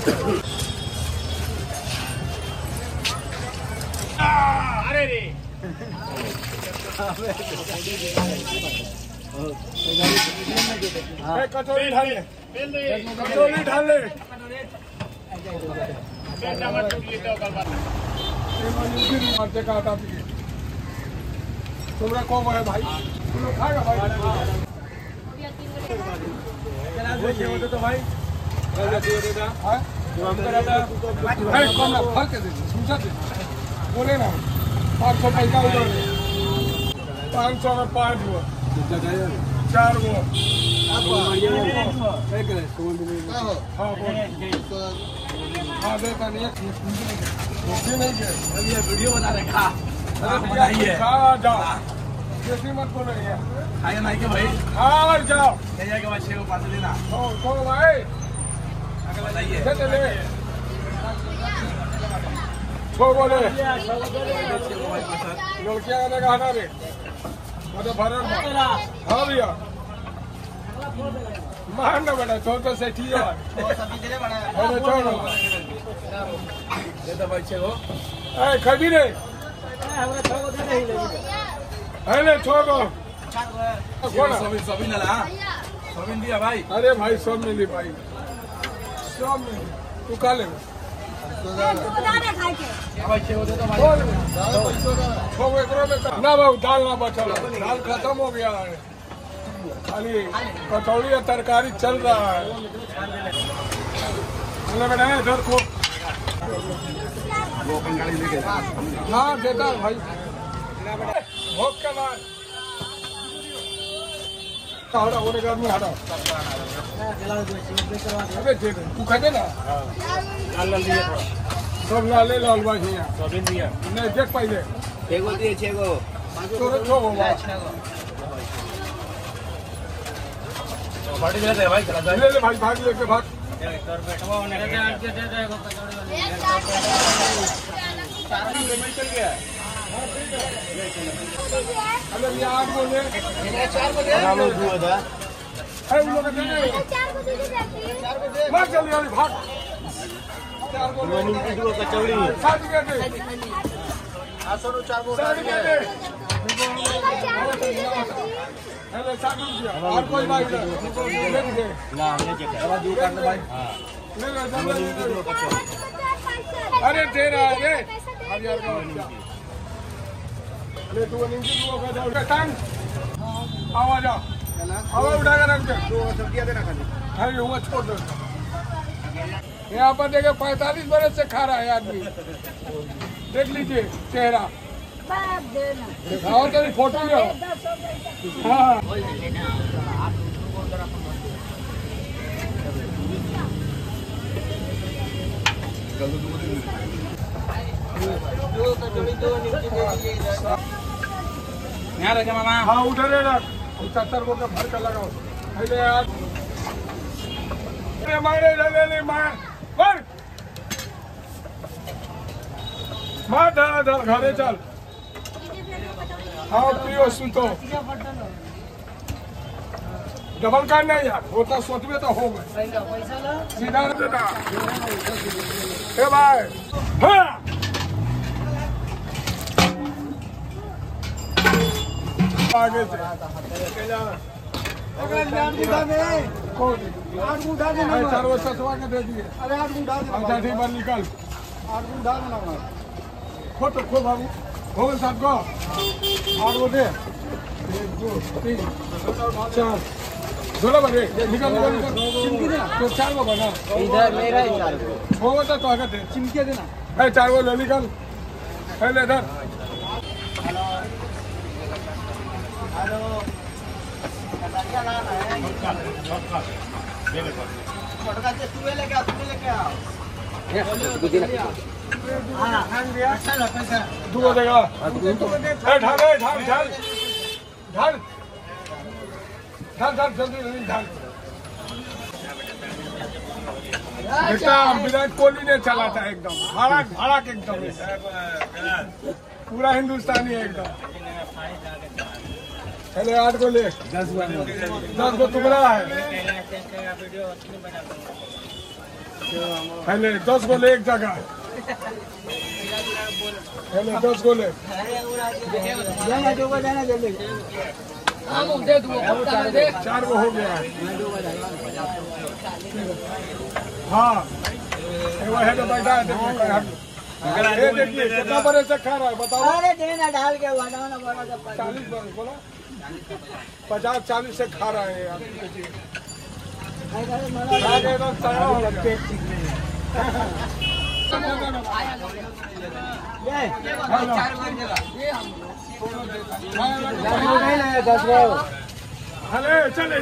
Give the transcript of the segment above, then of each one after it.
अरे रे कचौड़ी ढाल ले, कचौड़ी ढाल ले। तुमरा कौन है भाई? तुम लोग खाएगा भाई? तो भाई बोले ना 500 पैसा उधर 500 में 5 हुआ 4 हुआ। हाँ देता नहीं है वीडियो बना रखा। जाओ जैसी मत बोलो आगे नहीं के भाई। हाँ जाओ के बाद 6 को 5 लेना। कौन भाई आगे बताइए बोले लड़कियाँ आने का हटा रे मतलब भरत। हाँ भैया मान ना बेटा छोड़ तो सेठी है खड़ी रे अरे छोड़ो सभी ना सभी दिया भाई। अरे भाई सब मिली भाई सब मिली तू खा ले ना भाई दाल ना बचा दाल खत्म हो गया है खाली कचौड़ी या तरकारी चल रहा है। बेटा इधर को हाँ देता भाई भोग के बाद हटा होने का आदमी हटा अबे दे दे तू खा दे ना सब लाले लाल भाई नहीं देख पाइले 6 गो दिए 6 गो भाई ले ले भाई भाग लेके भाग चल गया। अरे यार बोले 4 बजे उन लोग भाग जल्दी भाग 4 कचौड़ी 7 और कोई भाई अरे दे रहा है अरे तू आवाज आवाज उठा कर रख दे सब्जियां देना खाली हुआ छोड़ दो। यहाँ पर देखे 45 बरस से खा रहा है आदमी देख लीजिए चेहरा दिखाओ तेरी फोटो लो। हाँ यहाँ रखे मामा। हाँ उधर रख 75 को भर कर लगाओ पहले यार मारे मार धर घरे चल। हाँ पियो सुतो डबल का नहीं यार होता सोच में तो हो गए सीधा देना भाई। हाँ आगे से चार वो ससवा के दे दिए। अच्छा ठीक बार निकल 8 गुंठा देना खो तो खो बाबू हो गए 7 को 8 वो दे 1 2 3 4 झोला भरे निकल तो 4 को बना इधर मेरा ही 4 हो गया तो आगे दे चिमके देना 4 वो ले निकल पहले इधर। हेलो विराट कोहली ने चला था एकदम भड़क एकदम पूरा हिंदुस्तानी एकदम। पहले 8 को ले 10 को टुकड़ा है पहले 10 गोले एक जगह, पहले 10 गोले। चार को हो गया। हाँ वो है तो बैठा है, देखिए कितना बड़े से खा रहा है बताओ। अरे देना डाल के 40 बोला, 50-40 से खा रहा है यार। अरे चले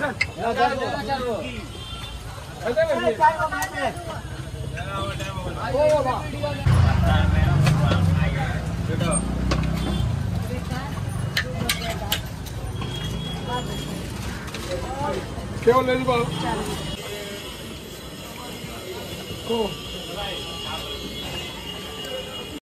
केवल को